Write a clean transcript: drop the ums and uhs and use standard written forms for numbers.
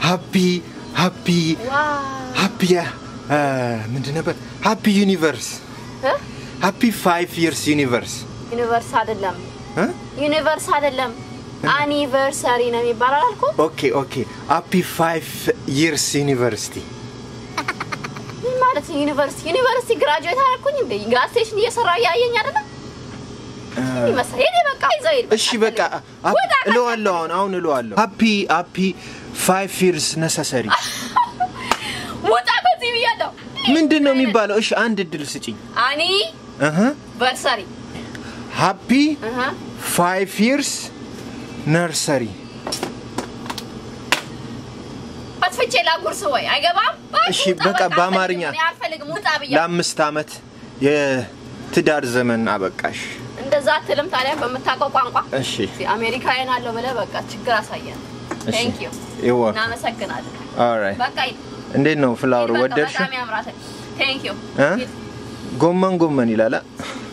happy ምንድን ነበር happy universe happy 5 years universe አይደለም universe አይደለም anniversary ነው የሚባለው አልኩ okay happy 5 years university ምን ማለት university graduate አልኩኝ እንዴ gas station እየሰራው ያየኝ አይደል ይመስሄድ በቃ ይዘይድ እሺ በቃ እለዋለሁ አሁን እለዋለሁ happy 5 years necessary ወጣ ከዚህ ብያለሁ ምንድነው የሚባለው እሺ አንድ ድል ስጪኝ anniversary happy 5 years nursery አትፈጨ ላጉርስ ወይ አይገባም እሺ በቃ በአማርኛ ለ5 አመት የትዳር ዘመን አበቃሽ እንደዛ አትልም ታዲያ በመታቀው ቋንቋ እሺ አሜሪካን አለው በለ በቃ ችግር አሳየን thank you እናመሰግናለን all right በቃ እንዴት ነው ፍላወር ወደድሽ thank you ጎመን ይላል